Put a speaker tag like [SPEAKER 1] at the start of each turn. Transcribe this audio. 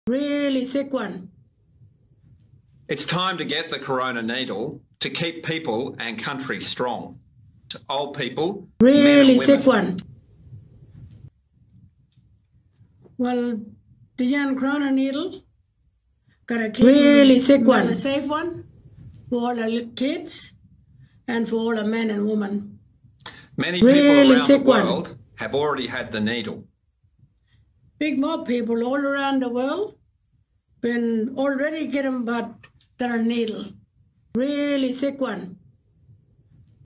[SPEAKER 1] Really sick one.
[SPEAKER 2] It's time to get the corona needle to keep people and countries strong. Old people,
[SPEAKER 1] Really
[SPEAKER 2] men and
[SPEAKER 1] sick
[SPEAKER 2] women.
[SPEAKER 1] one. Well, the young corona needle got a really sick one. A safe one for all the kids and for all the men and women.
[SPEAKER 2] Many people
[SPEAKER 1] Really
[SPEAKER 2] around
[SPEAKER 1] sick
[SPEAKER 2] the
[SPEAKER 1] one.
[SPEAKER 2] world have already had the needle.
[SPEAKER 1] Big more people all around the world been already getting but their needle. Really sick one.